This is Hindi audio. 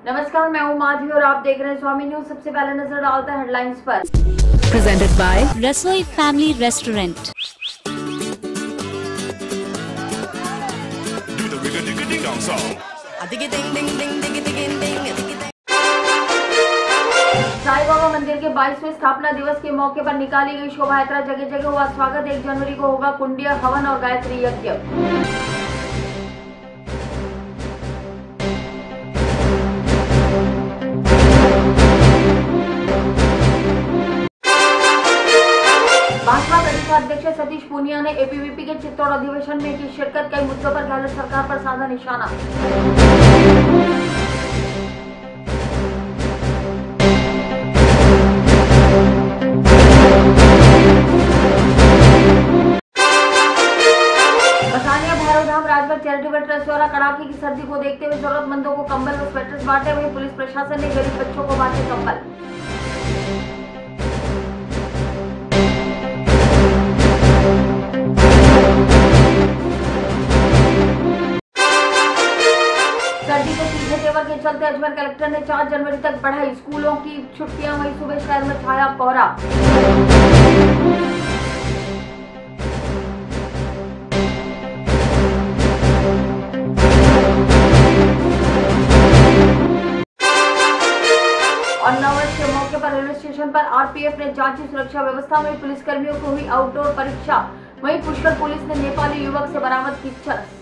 नमस्कार, मैं हूं माधवी और आप देख रहे हैं स्वामी न्यूज। सबसे पहले नजर डालते हैं हेडलाइंस पर। Presented by Rasoi family restaurant. Sai Baba मंदिर के 22वें स्थापना दिवस के मौके पर निकाली गई शोभा यात्रा, जगह जगह हुआ स्वागत। 1 जनवरी को होगा कुंडीय हवन और गायत्री यज्ञ। भाजपा प्रदेशाध्यक्ष सतीश पूनिया ने एबीवीपी के चित्तौड़ अधिवेशन में की शिरकत। कई मुद्दों पर गहलोत सरकार पर साधा निशाना। बसानिया भैरवधाम राजभर चैरिटेबल ट्रस्ट द्वारा कड़ाके की सर्दी को देखते हुए जरूरतमंदों को कंबल व स्वेटर्स बांटे। वहीं पुलिस प्रशासन ने गरीब बच्चों को बांटे कंबल। सर्दी के तीखे तेवर के चलते अजमेर कलेक्टर ने 4 जनवरी तक बढ़ाई स्कूलों की छुट्टियां। वहीं सुबह शहर में छाया कोहरा। और नववर्ष के मौके पर रेलवे स्टेशन पर आरपीएफ ने जांची सुरक्षा व्यवस्था में पुलिसकर्मियों को हुई आउटडोर परीक्षा। वहीं पुष्कर पुलिस ने नेपाली युवक से बरामद की चरस।